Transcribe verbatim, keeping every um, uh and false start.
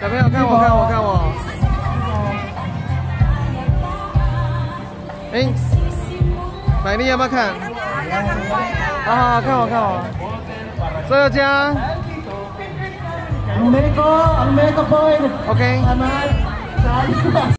小朋友看我，看我，看我。哎，百丽要不要看？好好看我，看我。周宥嘉。 Ang Mexico, ang Mexico boy. OK。